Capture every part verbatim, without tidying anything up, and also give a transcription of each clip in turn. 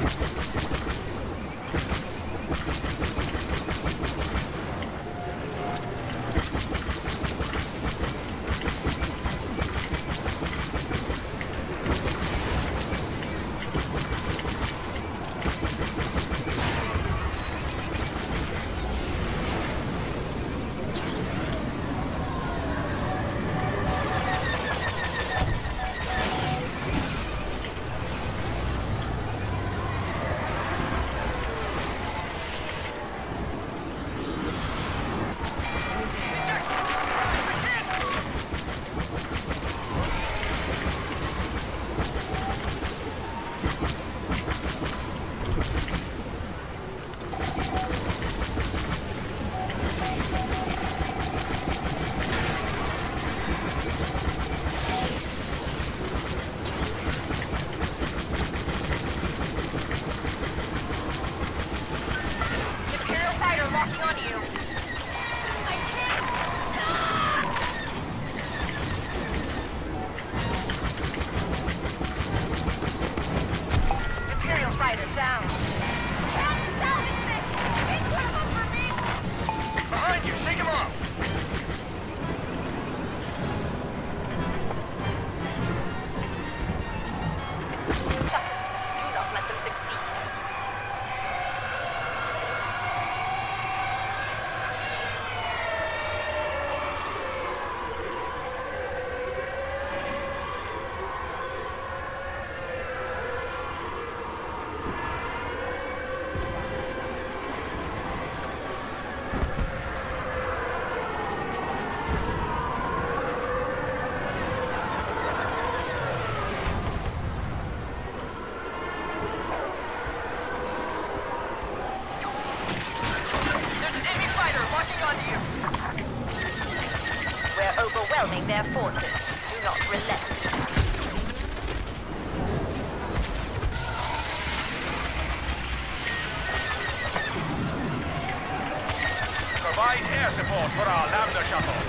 Overwhelming their forces. Do not relent. Provide air support for our Lambda shuttle.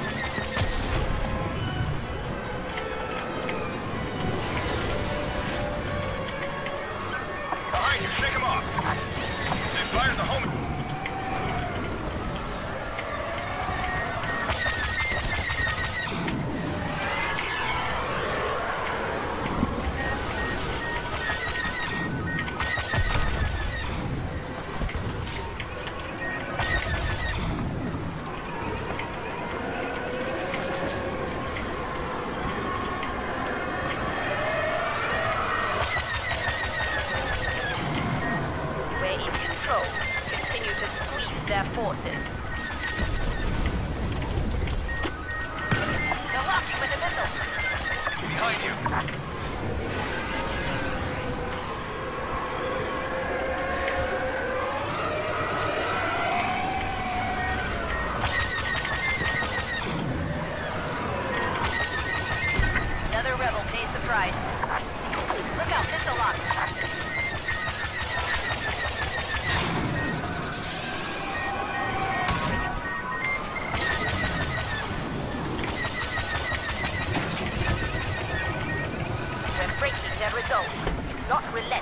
Behind you, shake them off. They fired the home. Their forces. They're locking with a missile. Behind you. Another rebel pays the price. Look out, missile lock. Their result. Do not relent.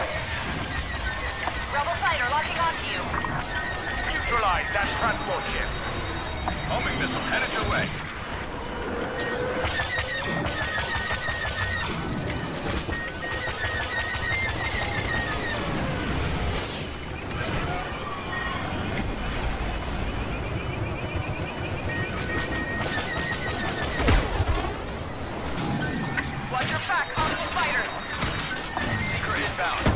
Rebel fighter locking onto you. Neutralize that transport ship. Homing missile headed your way. Watch your back, hostile fighter. Seeker inbound.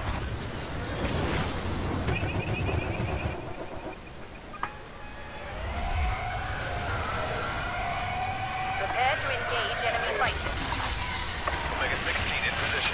Prepare to engage enemy fighters. Omega sixteen in position.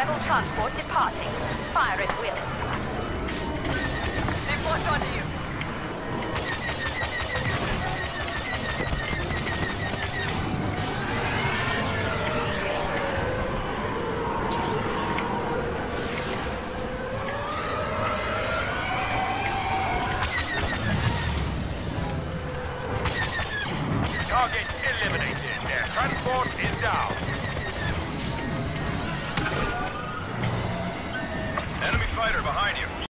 Rebel transport departing. Fire at will. They've locked onto you. Target eliminated. Their transport is down. Enemy fighter behind you.